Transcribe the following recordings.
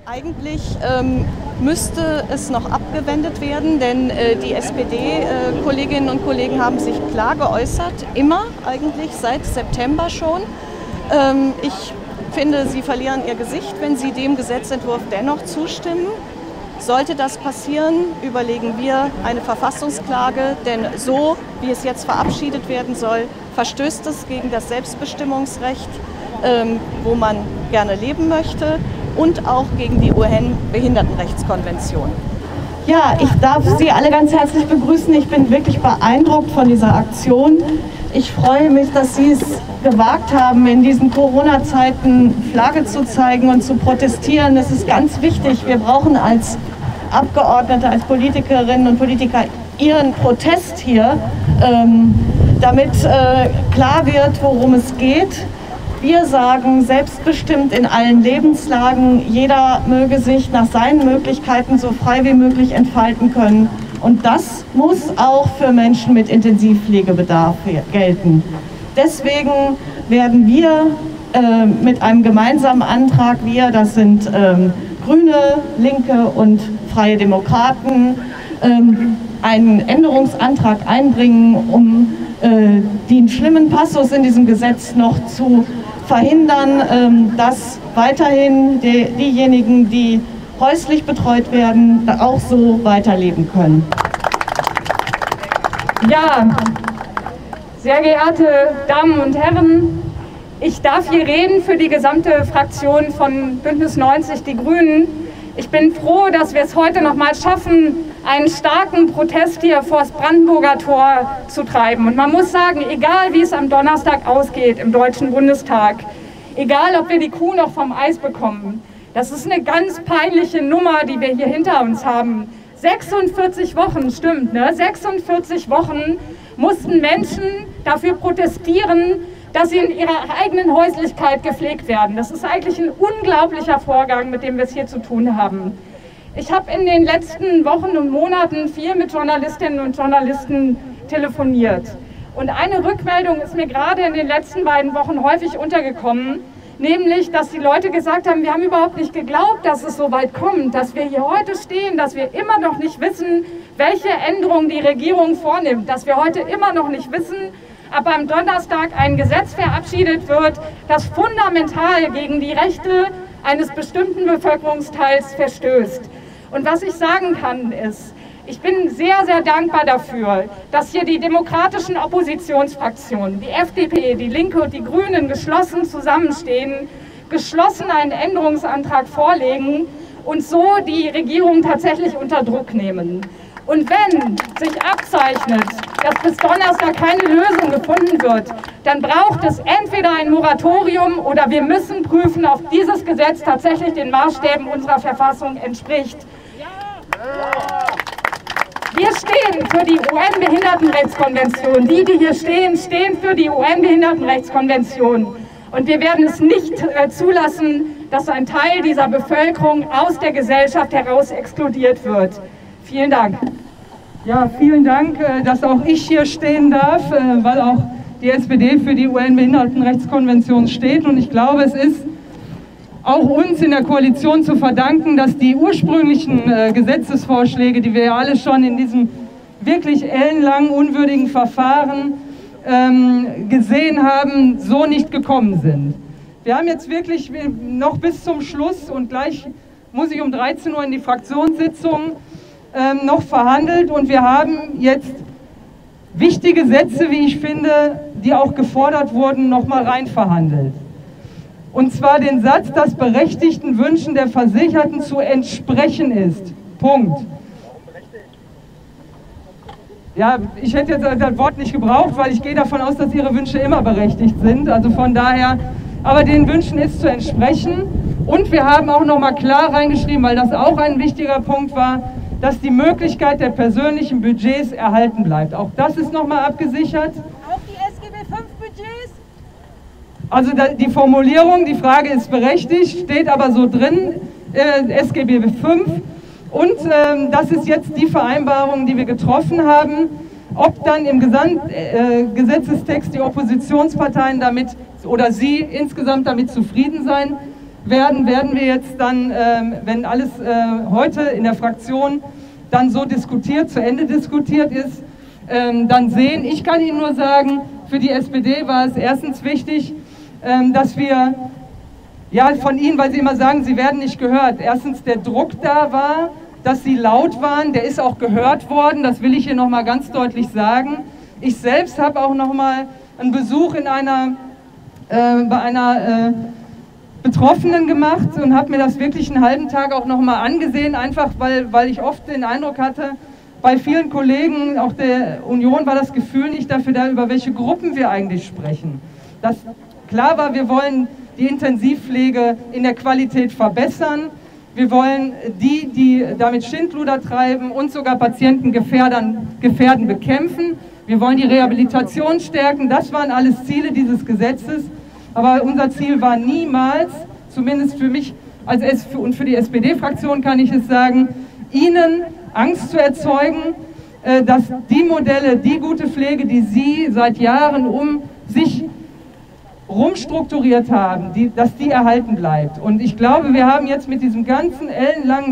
Eigentlich müsste es noch abgewendet werden, denn die SPD-Kolleginnen und Kollegen haben sich klar geäußert, immer eigentlich seit September schon. Ich finde, sie verlieren ihr Gesicht, wenn sie dem Gesetzentwurf dennoch zustimmen. Sollte das passieren, überlegen wir eine Verfassungsklage, denn so, wie es jetzt verabschiedet werden soll, verstößt es gegen das Selbstbestimmungsrecht, wo man gerne leben möchte, und auch gegen die UN-Behindertenrechtskonvention. Ja, ich darf Sie alle ganz herzlich begrüßen. Ich bin wirklich beeindruckt von dieser Aktion. Ich freue mich, dass Sie es gewagt haben, in diesen Corona-Zeiten Flagge zu zeigen und zu protestieren. Das ist ganz wichtig. Wir brauchen als Abgeordnete, als Politikerinnen und Politiker Ihren Protest hier, damit klar wird, worum es geht. Wir sagen, selbstbestimmt in allen Lebenslagen, jeder möge sich nach seinen Möglichkeiten so frei wie möglich entfalten können. Und das muss auch für Menschen mit Intensivpflegebedarf gelten. Deswegen werden wir mit einem gemeinsamen Antrag, das sind Grüne, Linke und Freie Demokraten, einen Änderungsantrag einbringen, um den schlimmen Passus in diesem Gesetz noch zu verhindern, dass weiterhin diejenigen, die häuslich betreut werden, auch so weiterleben können. Ja, sehr geehrte Damen und Herren, ich darf hier reden für die gesamte Fraktion von Bündnis 90 Die Grünen. Ich bin froh, dass wir es heute noch mal schaffen, einen starken Protest hier vor das Brandenburger Tor zu treiben. Und man muss sagen, egal wie es am Donnerstag ausgeht im Deutschen Bundestag, egal ob wir die Kuh noch vom Eis bekommen, das ist eine ganz peinliche Nummer, die wir hier hinter uns haben. 46 Wochen, stimmt, ne? 46 Wochen mussten Menschen dafür protestieren, dass sie in ihrer eigenen Häuslichkeit gepflegt werden. Das ist eigentlich ein unglaublicher Vorgang, mit dem wir es hier zu tun haben. Ich habe in den letzten Wochen und Monaten viel mit Journalistinnen und Journalisten telefoniert. Und eine Rückmeldung ist mir gerade in den letzten beiden Wochen häufig untergekommen, nämlich, dass die Leute gesagt haben, wir haben überhaupt nicht geglaubt, dass es so weit kommt, dass wir hier heute stehen, dass wir immer noch nicht wissen, welche Änderungen die Regierung vornimmt, dass wir heute immer noch nicht wissen, ob am Donnerstag ein Gesetz verabschiedet wird, das fundamental gegen die Rechte eines bestimmten Bevölkerungsteils verstößt. Und was ich sagen kann ist, ich bin sehr, sehr dankbar dafür, dass hier die demokratischen Oppositionsfraktionen, die FDP, die Linke und die Grünen geschlossen zusammenstehen, geschlossen einen Änderungsantrag vorlegen und so die Regierung tatsächlich unter Druck nehmen. Und wenn sich abzeichnet, dass bis Donnerstag keine Lösung gefunden wird, dann braucht es entweder ein Moratorium oder wir müssen prüfen, ob dieses Gesetz tatsächlich den Maßstäben unserer Verfassung entspricht. Wir stehen für die UN-Behindertenrechtskonvention. Die hier stehen, stehen für die UN-Behindertenrechtskonvention. Und wir werden es nicht zulassen, dass ein Teil dieser Bevölkerung aus der Gesellschaft heraus exkludiert wird. Vielen Dank. Ja, vielen Dank, dass auch ich hier stehen darf, weil auch die SPD für die UN-Behindertenrechtskonvention steht. Und ich glaube, es ist auch uns in der Koalition zu verdanken, dass die ursprünglichen Gesetzesvorschläge, die wir ja alle schon in diesem wirklich ellenlangen, unwürdigen Verfahren gesehen haben, so nicht gekommen sind. Wir haben jetzt wirklich noch bis zum Schluss und gleich muss ich um 13 Uhr in die Fraktionssitzung noch verhandelt und wir haben jetzt wichtige Sätze, wie ich finde, die auch gefordert wurden, noch mal rein verhandelt. Und zwar den Satz, dass berechtigten Wünschen der Versicherten zu entsprechen ist. Punkt. Ja, ich hätte jetzt das Wort nicht gebraucht, weil ich gehe davon aus, dass Ihre Wünsche immer berechtigt sind. Also von daher, aber den Wünschen ist zu entsprechen. Und wir haben auch noch mal klar reingeschrieben, weil das auch ein wichtiger Punkt war, dass die Möglichkeit der persönlichen Budgets erhalten bleibt. Auch das ist noch mal abgesichert. Auch die SGB V Budgets? Also die Formulierung, die Frage ist berechtigt, steht aber so drin, SGB V. Und das ist jetzt die Vereinbarung, die wir getroffen haben. Ob dann im Gesamtgesetzestext die Oppositionsparteien damit oder Sie insgesamt damit zufrieden sein, werden wir jetzt dann, wenn alles heute in der Fraktion dann so diskutiert, zu Ende diskutiert ist, dann sehen. Ich kann Ihnen nur sagen, für die SPD war es erstens wichtig, dass wir von Ihnen, weil Sie immer sagen, Sie werden nicht gehört, erstens der Druck da war, dass Sie laut waren, der ist auch gehört worden, das will ich hier nochmal ganz deutlich sagen. Ich selbst habe auch nochmal einen Besuch bei einer Betroffenen gemacht und habe mir das wirklich einen halben Tag auch nochmal angesehen, einfach weil ich oft den Eindruck hatte, bei vielen Kollegen, auch der Union, war das Gefühl nicht dafür da, über welche Gruppen wir eigentlich sprechen. Dass klar war, wir wollen die Intensivpflege in der Qualität verbessern, wir wollen die damit Schindluder treiben und sogar Patienten gefährden, bekämpfen, wir wollen die Rehabilitation stärken, das waren alles Ziele dieses Gesetzes. Aber unser Ziel war niemals, zumindest für mich und für die SPD-Fraktion kann ich es sagen, Ihnen Angst zu erzeugen, dass die Modelle, die gute Pflege, die Sie seit Jahren um sich rumstrukturiert haben, dass die erhalten bleibt. Und ich glaube, wir haben jetzt mit diesem ganzen ellenlangen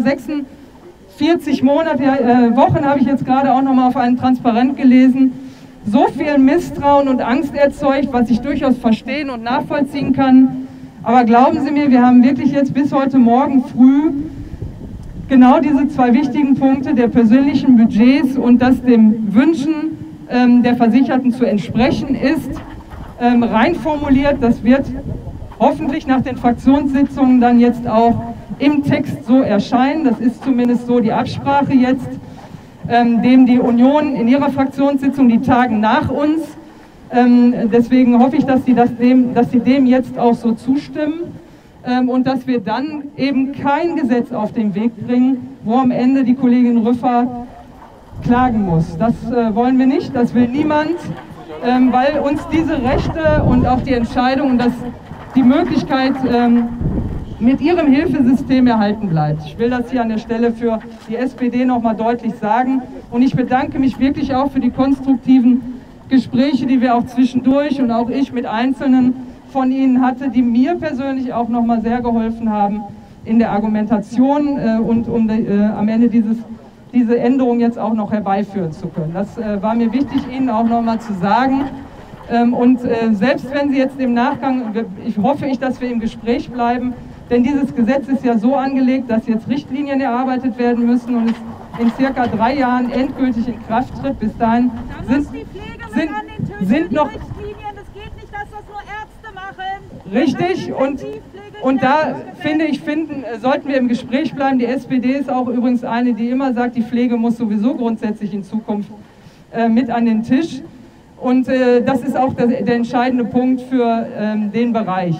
46 Wochen, habe ich jetzt gerade auch nochmal auf einem Transparent gelesen, so viel Misstrauen und Angst erzeugt, was ich durchaus verstehen und nachvollziehen kann. Aber glauben Sie mir, wir haben wirklich jetzt bis heute Morgen früh genau diese zwei wichtigen Punkte der persönlichen Budgets und das dem Wünschen der Versicherten zu entsprechen ist, rein formuliert. Das wird hoffentlich nach den Fraktionssitzungen dann jetzt auch im Text so erscheinen. Das ist zumindest so die Absprache jetzt, dem die Union in ihrer Fraktionssitzung, die tagen nach uns. Deswegen hoffe ich, dass Sie dem jetzt auch so zustimmen und dass wir dann eben kein Gesetz auf den Weg bringen, wo am Ende die Kollegin Rüffer klagen muss. Das wollen wir nicht, das will niemand, weil uns diese Rechte und auch die Entscheidung und die Möglichkeit mit ihrem Hilfesystem erhalten bleibt. Ich will das hier an der Stelle für die SPD nochmal deutlich sagen und ich bedanke mich wirklich auch für die konstruktiven Gespräche, die wir auch zwischendurch und auch ich mit Einzelnen von Ihnen hatte, die mir persönlich auch nochmal sehr geholfen haben in der Argumentation und um am Ende diese Änderung jetzt auch noch herbeiführen zu können. Das war mir wichtig, Ihnen auch nochmal zu sagen. Und selbst wenn Sie jetzt im Nachgang, hoffe ich, dass wir im Gespräch bleiben, denn dieses Gesetz ist ja so angelegt, dass jetzt Richtlinien erarbeitet werden müssen und es in circa 3 Jahren endgültig in Kraft tritt. Bis dahin sind noch Richtlinien. Es geht nicht, dass das nur Ärzte machen. richtig und da sollten wir im Gespräch bleiben. Die SPD ist auch übrigens eine, die immer sagt, die Pflege muss sowieso grundsätzlich in Zukunft mit an den Tisch. Und das ist auch der entscheidende Punkt für den Bereich.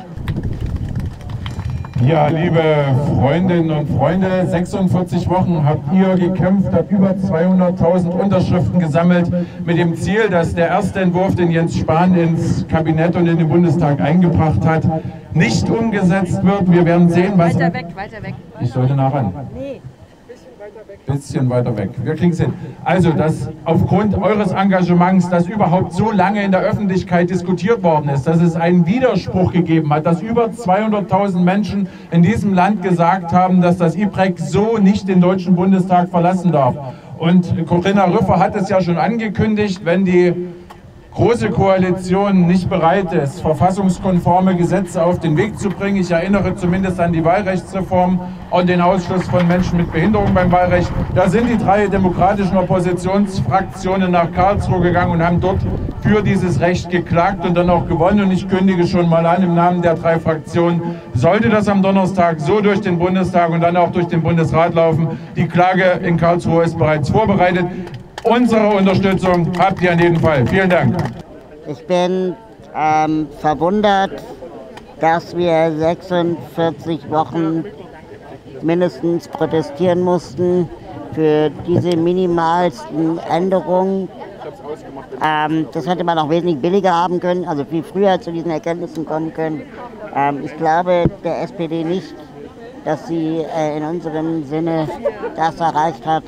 Ja, liebe Freundinnen und Freunde, 46 Wochen habt ihr gekämpft, habt über 200.000 Unterschriften gesammelt mit dem Ziel, dass der erste Entwurf, den Jens Spahn ins Kabinett und in den Bundestag eingebracht hat, nicht umgesetzt wird. Wir werden sehen, was... Weiter weg. Ich sollte nah ran. Nee. Bisschen weiter weg. Wir kriegen es hin. Also, dass aufgrund eures Engagements, das überhaupt so lange in der Öffentlichkeit diskutiert worden ist, dass es einen Widerspruch gegeben hat, dass über 200.000 Menschen in diesem Land gesagt haben, dass das IPREC so nicht den Deutschen Bundestag verlassen darf. Und Corinna Rüffer hat es ja schon angekündigt, wenn die Große Koalition nicht bereit ist, verfassungskonforme Gesetze auf den Weg zu bringen. Ich erinnere zumindest an die Wahlrechtsreform und den Ausschluss von Menschen mit Behinderung beim Wahlrecht. Da sind die 3 demokratischen Oppositionsfraktionen nach Karlsruhe gegangen und haben dort für dieses Recht geklagt und dann auch gewonnen. Und ich kündige schon mal an, im Namen der 3 Fraktionen, sollte das am Donnerstag so durch den Bundestag und dann auch durch den Bundesrat laufen. Die Klage in Karlsruhe ist bereits vorbereitet. Unsere Unterstützung habt ihr in jedem Fall. Vielen Dank. Ich bin verwundert, dass wir 46 Wochen mindestens protestieren mussten für diese minimalsten Änderungen. Das hätte man auch wesentlich billiger haben können, also viel früher zu diesen Erkenntnissen kommen können. Ich glaube der SPD nicht, dass sie in unserem Sinne das erreicht hat.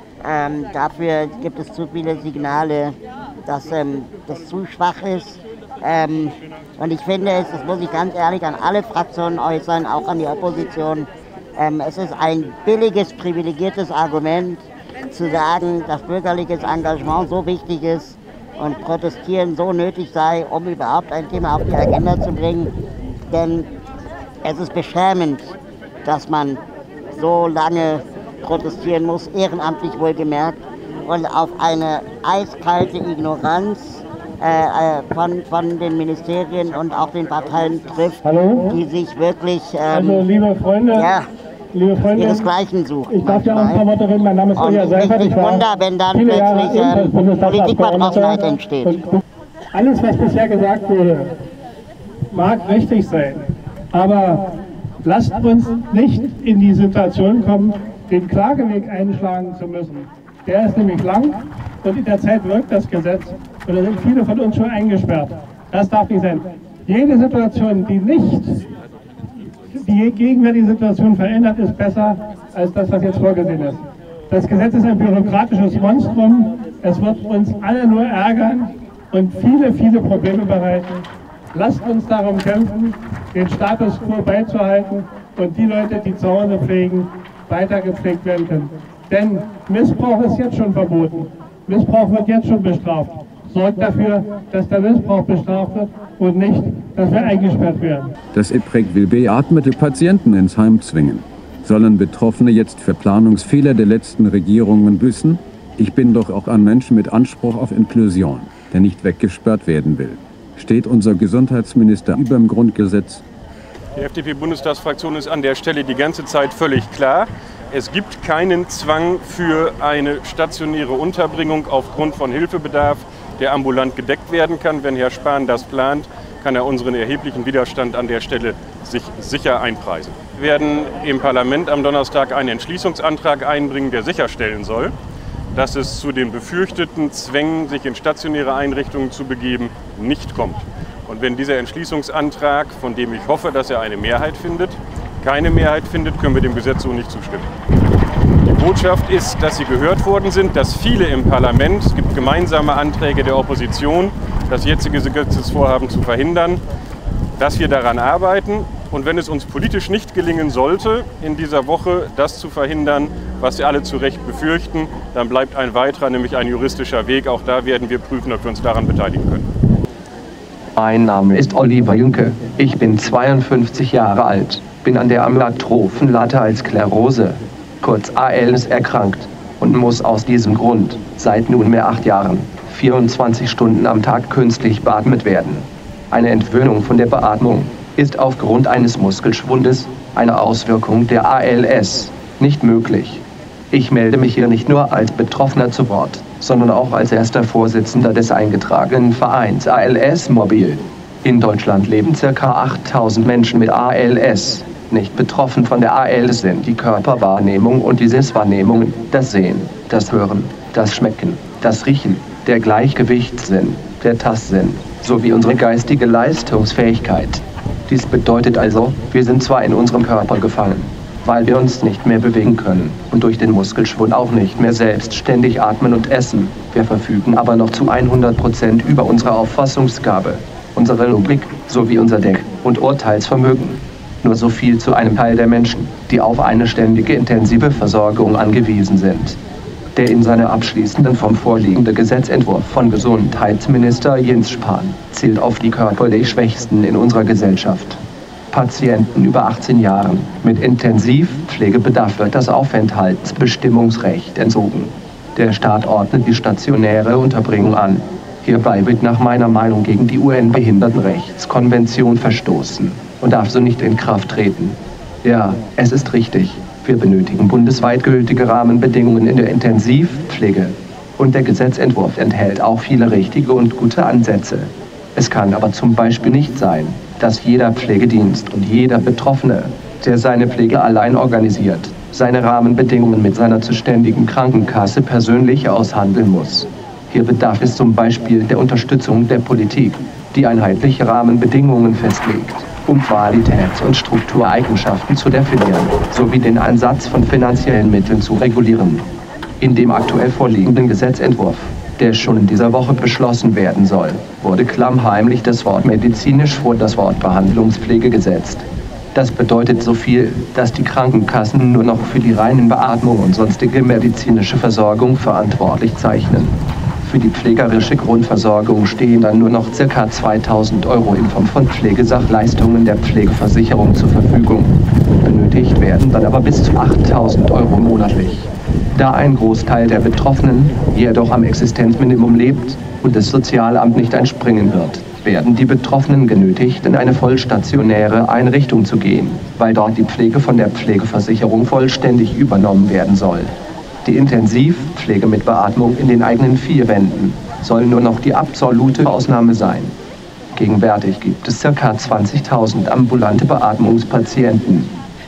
Dafür gibt es zu viele Signale, dass das zu schwach ist. Und ich finde es, das muss ich ganz ehrlich an alle Fraktionen äußern, auch an die Opposition, es ist ein billiges, privilegiertes Argument zu sagen, dass bürgerliches Engagement so wichtig ist und Protestieren so nötig sei, um überhaupt ein Thema auf die Agenda zu bringen. Denn es ist beschämend, dass man so lange protestieren muss, ehrenamtlich wohlgemerkt, und auf eine eiskalte Ignoranz von den Ministerien und auch den Parteien trifft, die sich wirklich liebe Freunde, ihresgleichen suchen. Ich darf ja auch ein paar Worte reden. Mein Name ist Ilja Seifert. Ich Wunder, wenn dann plötzlich Politikverdrossenheit entsteht. Alles, was bisher gesagt wurde, mag richtig sein, aber lasst uns nicht in die Situation kommen, den Klageweg einschlagen zu müssen. Der ist nämlich lang und in der Zeit wirkt das Gesetz und da sind viele von uns schon eingesperrt. Das darf nicht sein. Jede Situation, die gegenwärtige Situation verändert, ist besser als das, was jetzt vorgesehen ist. Das Gesetz ist ein bürokratisches Monstrum. Es wird uns alle nur ärgern und viele, viele Probleme bereiten. Lasst uns darum kämpfen, den Status quo beizuhalten und die Leute, die zu Hause pflegen, weiter gepflegt werden können. Denn Missbrauch ist jetzt schon verboten. Missbrauch wird jetzt schon bestraft. Sorgt dafür, dass der Missbrauch bestraft wird und nicht, dass wir eingesperrt werden. Das IPREG will beatmete Patienten ins Heim zwingen. Sollen Betroffene jetzt für Planungsfehler der letzten Regierungen büßen? Ich bin doch auch ein Mensch mit Anspruch auf Inklusion, der nicht weggesperrt werden will. Steht unser Gesundheitsminister über dem Grundgesetz? Die FDP-Bundestagsfraktion ist an der Stelle die ganze Zeit völlig klar. Es gibt keinen Zwang für eine stationäre Unterbringung aufgrund von Hilfebedarf, der ambulant gedeckt werden kann. Wenn Herr Spahn das plant, kann er unseren erheblichen Widerstand an der Stelle sich sicher einpreisen. Wir werden im Parlament am Donnerstag einen Entschließungsantrag einbringen, der sicherstellen soll, dass es zu den befürchteten Zwängen, sich in stationäre Einrichtungen zu begeben, nicht kommt. Und wenn dieser Entschließungsantrag, von dem ich hoffe, dass er eine Mehrheit findet, keine Mehrheit findet, können wir dem Gesetz so nicht zustimmen. Die Botschaft ist, dass Sie gehört worden sind, dass viele im Parlament, es gibt gemeinsame Anträge der Opposition, das jetzige Gesetzesvorhaben zu verhindern, dass wir daran arbeiten. Und wenn es uns politisch nicht gelingen sollte, in dieser Woche das zu verhindern, was Sie alle zu Recht befürchten, dann bleibt ein weiterer, nämlich ein juristischer Weg. Auch da werden wir prüfen, ob wir uns daran beteiligen können. Mein Name ist Oliver Jünke. Ich bin 52 Jahre alt, bin an der amyotrophen Lateralsklerose, kurz ALS, erkrankt und muss aus diesem Grund seit nunmehr 8 Jahren 24 Stunden am Tag künstlich beatmet werden. Eine Entwöhnung von der Beatmung ist aufgrund eines Muskelschwundes, eine Auswirkung der ALS, nicht möglich. Ich melde mich hier nicht nur als Betroffener zu Wort, sondern auch als erster Vorsitzender des eingetragenen Vereins ALS Mobil. In Deutschland leben ca. 8000 Menschen mit ALS. Nicht betroffen von der ALS sind die Körperwahrnehmung und die Sinneswahrnehmung, das Sehen, das Hören, das Schmecken, das Riechen, der Gleichgewichtssinn, der Tastsinn, sowie unsere geistige Leistungsfähigkeit. Dies bedeutet also, wir sind zwar in unserem Körper gefangen, weil wir uns nicht mehr bewegen können und durch den Muskelschwund auch nicht mehr selbstständig atmen und essen. Wir verfügen aber noch zu 100% über unsere Auffassungsgabe, unsere Logik sowie unser Denk- und Urteilsvermögen. Nur so viel zu einem Teil der Menschen, die auf eine ständige intensive Versorgung angewiesen sind. Der in seiner abschließenden Form vorliegende Gesetzentwurf von Gesundheitsminister Jens Spahn zielt auf die körperlich Schwächsten in unserer Gesellschaft. Patienten über 18 Jahren mit Intensivpflegebedarf wird das Aufenthaltsbestimmungsrecht entzogen. Der Staat ordnet die stationäre Unterbringung an. Hierbei wird nach meiner Meinung gegen die UN-Behindertenrechtskonvention verstoßen und darf so nicht in Kraft treten. Ja, es ist richtig. Wir benötigen bundesweit gültige Rahmenbedingungen in der Intensivpflege. Und der Gesetzentwurf enthält auch viele richtige und gute Ansätze. Es kann aber zum Beispiel nicht sein, dass jeder Pflegedienst und jeder Betroffene, der seine Pflege allein organisiert, seine Rahmenbedingungen mit seiner zuständigen Krankenkasse persönlich aushandeln muss. Hier bedarf es zum Beispiel der Unterstützung der Politik, die einheitliche Rahmenbedingungen festlegt, um Qualitäts- und Struktureigenschaften zu definieren, sowie den Einsatz von finanziellen Mitteln zu regulieren. In dem aktuell vorliegenden Gesetzentwurf der schon in dieser Woche beschlossen werden soll, wurde klammheimlich das Wort medizinisch vor das Wort Behandlungspflege gesetzt. Das bedeutet so viel, dass die Krankenkassen nur noch für die reinen Beatmung und sonstige medizinische Versorgung verantwortlich zeichnen. Für die pflegerische Grundversorgung stehen dann nur noch ca. 2.000 € in Form von Pflegesachleistungen der Pflegeversicherung zur Verfügung. Benötigt werden dann aber bis zu 8.000 € monatlich. Da ein Großteil der Betroffenen jedoch am Existenzminimum lebt und das Sozialamt nicht einspringen wird, werden die Betroffenen genötigt, in eine vollstationäre Einrichtung zu gehen, weil dort die Pflege von der Pflegeversicherung vollständig übernommen werden soll. Die Intensivpflege mit Beatmung in den eigenen 4 Wänden soll nur noch die absolute Ausnahme sein. Gegenwärtig gibt es ca. 20.000 ambulante Beatmungspatienten.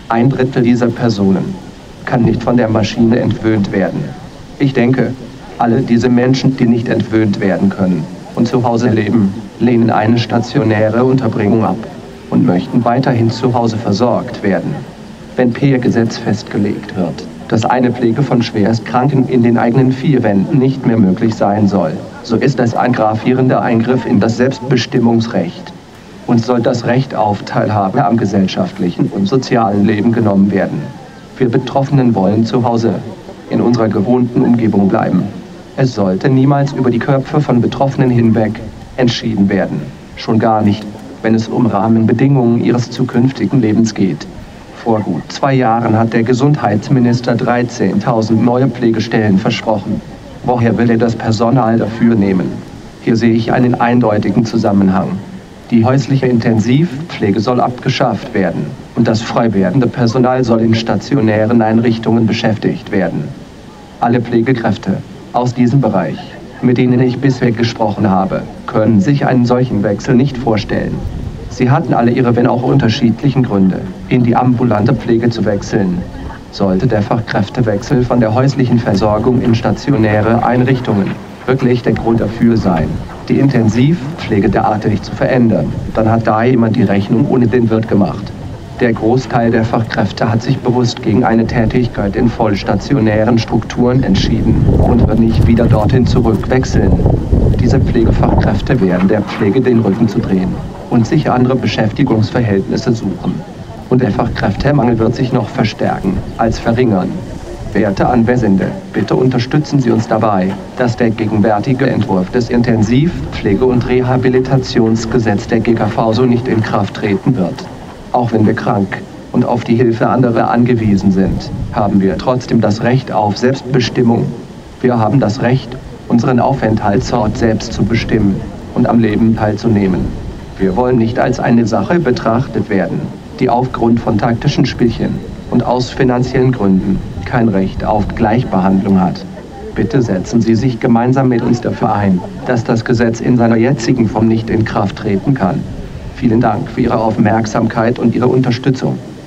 1/3 dieser Personen kann nicht von der Maschine entwöhnt werden. Ich denke, alle diese Menschen, die nicht entwöhnt werden können und zu Hause leben, lehnen eine stationäre Unterbringung ab und möchten weiterhin zu Hause versorgt werden. Wenn per Gesetz festgelegt wird, dass eine Pflege von Schwerstkranken in den eigenen 4 Wänden nicht mehr möglich sein soll, so ist das ein gravierender Eingriff in das Selbstbestimmungsrecht. Uns soll das Recht auf Teilhabe am gesellschaftlichen und sozialen Leben genommen werden. Wir Betroffenen wollen zu Hause, in unserer gewohnten Umgebung bleiben. Es sollte niemals über die Köpfe von Betroffenen hinweg entschieden werden. Schon gar nicht, wenn es um Rahmenbedingungen ihres zukünftigen Lebens geht. Vor gut 2 Jahren hat der Gesundheitsminister 13.000 neue Pflegestellen versprochen. Woher will er das Personal dafür nehmen? Hier sehe ich einen eindeutigen Zusammenhang. Die häusliche Intensivpflege soll abgeschafft werden und das frei werdende Personal soll in stationären Einrichtungen beschäftigt werden. Alle Pflegekräfte aus diesem Bereich, mit denen ich bisher gesprochen habe, können sich einen solchen Wechsel nicht vorstellen. Sie hatten alle ihre, wenn auch unterschiedlichen Gründe, in die ambulante Pflege zu wechseln. Sollte der Fachkräftewechsel von der häuslichen Versorgung in stationäre Einrichtungen wirklich der Grund dafür sein, die Intensivpflege derartig zu verändern, dann hat da jemand die Rechnung ohne den Wirt gemacht. Der Großteil der Fachkräfte hat sich bewusst gegen eine Tätigkeit in vollstationären Strukturen entschieden und wird nicht wieder dorthin zurückwechseln. Diese Pflegefachkräfte werden der Pflege den Rücken zu drehen und sich andere Beschäftigungsverhältnisse suchen. Und der Fachkräftemangel wird sich noch verstärken als verringern. Werte Anwesende, bitte unterstützen Sie uns dabei, dass der gegenwärtige Entwurf des Intensivpflege- und Rehabilitationsgesetz der GKV so nicht in Kraft treten wird. Auch wenn wir krank und auf die Hilfe anderer angewiesen sind, haben wir trotzdem das Recht auf Selbstbestimmung. Wir haben das Recht, unseren Aufenthaltsort selbst zu bestimmen und am Leben teilzunehmen. Wir wollen nicht als eine Sache betrachtet werden, die aufgrund von taktischen Spielchen und aus finanziellen Gründen kein Recht auf Gleichbehandlung hat. Bitte setzen Sie sich gemeinsam mit uns dafür ein, dass das Gesetz in seiner jetzigen Form nicht in Kraft treten kann. Vielen Dank für Ihre Aufmerksamkeit und Ihre Unterstützung.